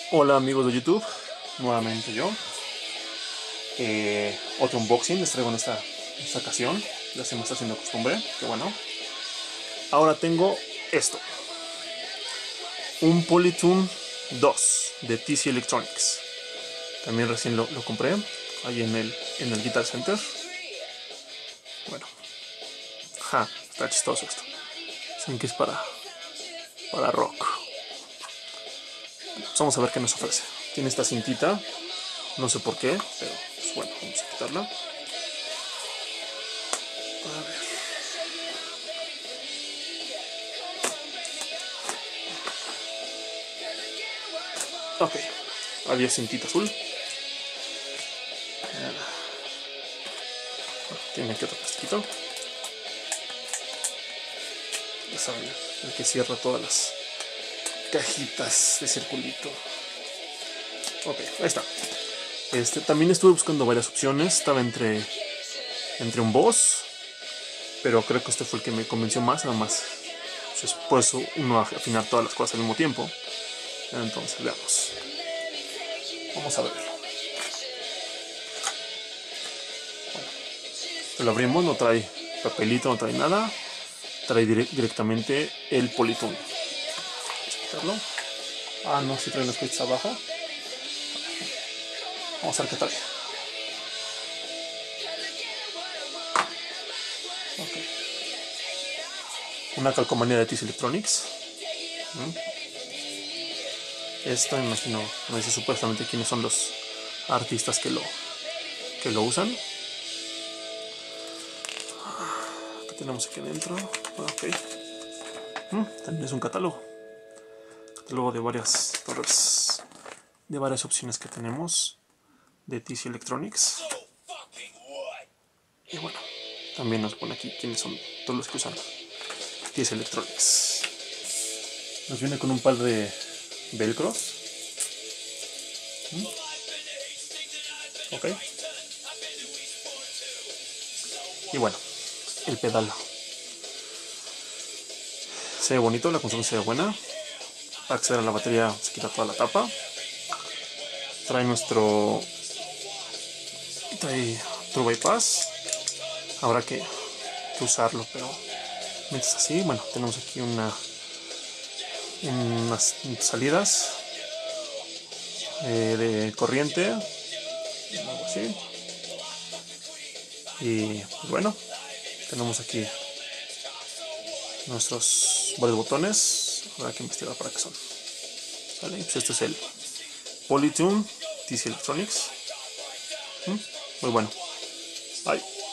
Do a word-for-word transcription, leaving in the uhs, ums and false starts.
Hola amigos de YouTube, nuevamente yo. Eh, otro unboxing les traigo en esta, esta ocasión. Ya se me está haciendo costumbre, que bueno. Ahora tengo esto: un Polytune dos de T C Electronics. También recién lo, lo compré ahí en el, en el Guitar Center. Bueno, ja, está chistoso esto. Dicen que es para, para rock. Pues vamos a ver qué nos ofrece. Tiene esta cintita, no sé por qué, pero pues bueno, vamos a quitarla. A ver. Ok, había cintita azul. Tiene aquí otro plastiquito. Ya saben, el que cierra todas las cajitas de circulito. Ok, ahí está. Este, también estuve buscando varias opciones. Estaba entre, entre un Boss, pero creo que este fue el que me convenció más. Nada más, pues, por eso uno afinar todas las cosas al mismo tiempo. Entonces, veamos. Vamos a verlo. Bueno, lo abrimos, no trae papelito, no trae nada. Trae direct, directamente el Polytune. Vamos a quitarlo. Ah, no, si trae unas cositas abajo. Vamos a ver qué trae. Okay. Una calcomanía de T C Electronics. ¿Mm? Esto me imagino, no dice supuestamente quiénes son los artistas que lo, que lo usan. ¿Qué tenemos aquí adentro? Ok. ¿Mm? También es un catálogo. Catálogo de varias, de varias opciones que tenemos de T C Electronics. Y bueno, también nos pone aquí quiénes son todos los que usan T C Electronics. Nos viene con un par de velcros. ¿Mm? Ok. Y bueno, el pedal. Se ve bonito, la construcción se ve buena. Para acceder a la batería se quita toda la tapa. Trae nuestro... Trae True Bypass. Habrá que, que usarlo, pero mientras así, bueno, tenemos aquí una unas salidas eh, de corriente, algo así. Y pues bueno, tenemos aquí nuestros varios botones. Habrá que investigar para qué son. ¿Vale? Pues este es el Polytune T C Electronics. ¿Mm? Muy bueno. Bye.